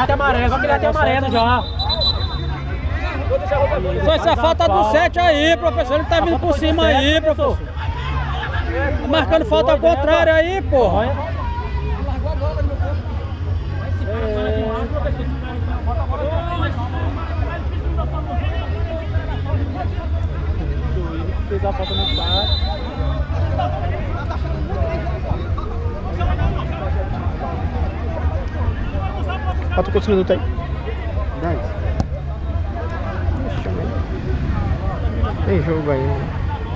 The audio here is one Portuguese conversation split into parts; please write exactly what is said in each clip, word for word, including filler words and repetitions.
já tem amarelo, só que ele já tem amarelo já. Só essa falta do sete aí, professor. Ele tá vindo por cima aí, professor. Tá marcando falta ao contrário aí, porra. Fez a falta no quarto. Falta quantos minutos aí? dez. Tem jogo aí, né?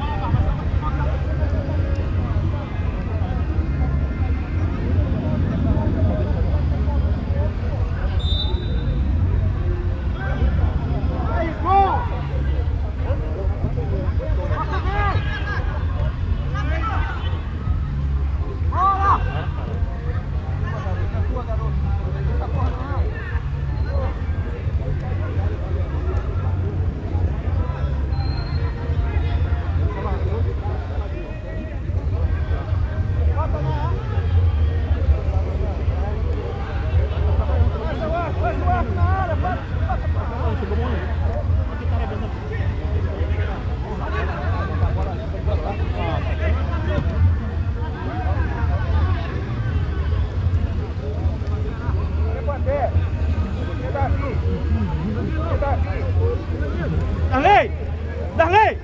Darley! Darley!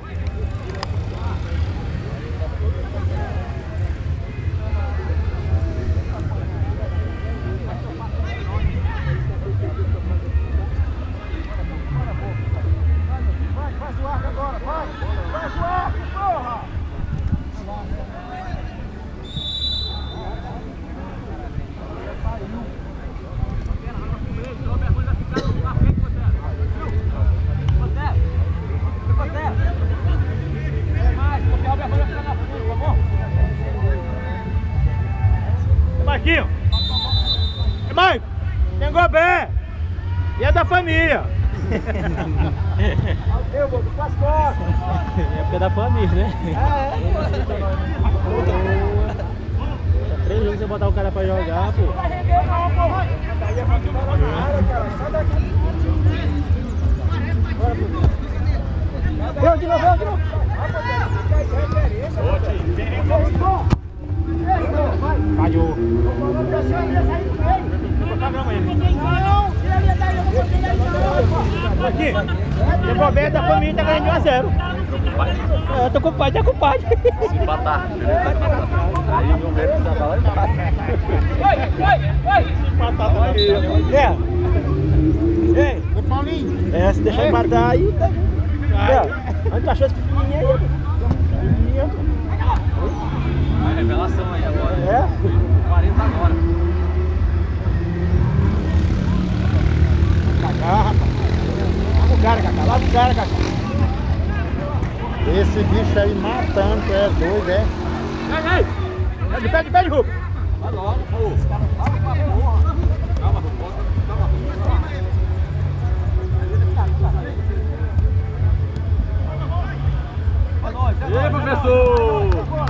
Marquinhos! É Marco! Tem Gobé! E é da família! Eu vou com as costas! É porque é da família, né? É, é. Três vezes você botar o cara pra jogar, pô. Não vai render não, porra! Daí é pra quebrar na cara, cara. Sai daqui! Bora, pô! Vem de novo, vem de novo! Falhou. Aqui, o Gobé da família tá ganhando de um a zero. Eu tô com o pai, tá com o pai. Se empatar, aí o Gobé tá falando empate. Vai, vai, vai. Empatar, é. Ei, ô Paulinho. É, se deixar empatar aí, tá. É, a gente achou esse pequenininho aí. Pequenininho. A revelação aí agora. É? quarenta agora. Cacá, rapaz. Lá pro cara, Cacá. Lá pro cara, Cacá. Esse bicho aí matando, tu é doido, é? Ei, ei. É de pé, de pé de roupa. Vai logo, pô. Calma, calma. Calma, calma. E aí, professor?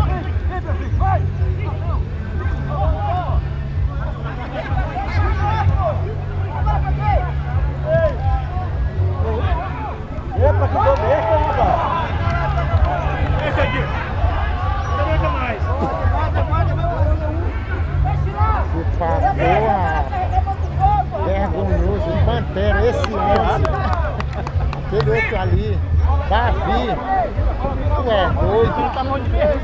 Epa, que deu besta, rapaz. Esse aqui. Não aguenta mais. Que favor, vergonhoso, Pantera, esse mesmo. Aquele outro ali, Davi. Tu é doido. Tá mão de ferro.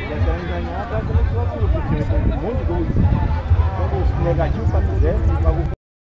Um monte de gols. Negativo para zero,